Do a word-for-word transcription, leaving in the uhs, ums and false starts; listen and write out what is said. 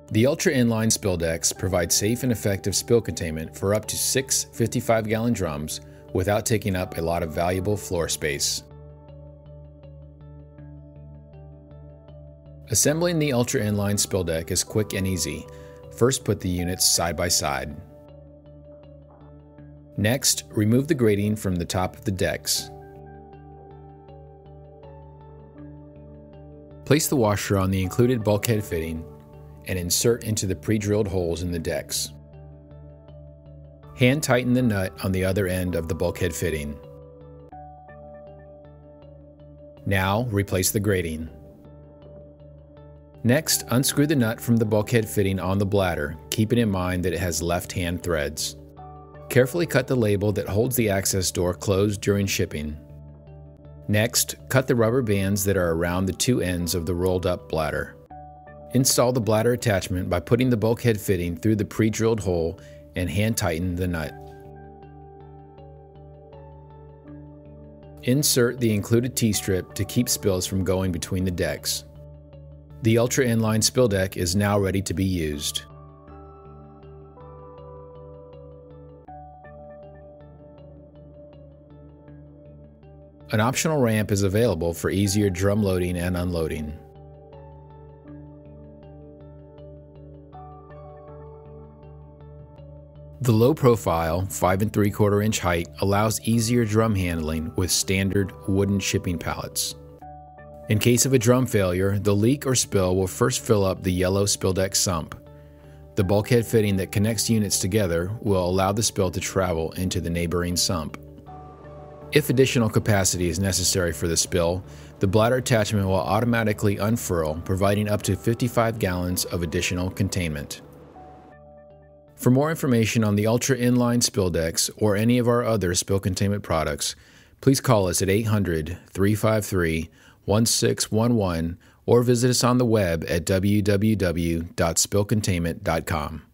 The Ultra Inline spill decks provide safe and effective spill containment for up to six fifty-five gallon drums without taking up a lot of valuable floor space. Assembling the Ultra Inline spill deck is quick and easy. First, put the units side by side. Next, remove the grating from the top of the decks. Place the washer on the included bulkhead fitting and insert into the pre-drilled holes in the decks. Hand tighten the nut on the other end of the bulkhead fitting. Now, replace the grating. Next, unscrew the nut from the bulkhead fitting on the bladder, keeping in mind that it has left-hand threads. Carefully cut the label that holds the access door closed during shipping. Next, cut the rubber bands that are around the two ends of the rolled-up bladder. Install the bladder attachment by putting the bulkhead fitting through the pre-drilled hole and hand-tighten the nut. Insert the included T-strip to keep spills from going between the decks. The Ultra Inline spill deck is now ready to be used. An optional ramp is available for easier drum loading and unloading. The low-profile five and three quarter inch height allows easier drum handling with standard wooden shipping pallets. In case of a drum failure, the leak or spill will first fill up the yellow spill deck sump. The bulkhead fitting that connects units together will allow the spill to travel into the neighboring sump. If additional capacity is necessary for the spill, the bladder attachment will automatically unfurl, providing up to fifty-five gallons of additional containment. For more information on the Ultra Inline spill decks or any of our other spill containment products, please call us at eight hundred, three five three, one six one one or visit us on the web at w w w dot spill containment dot com.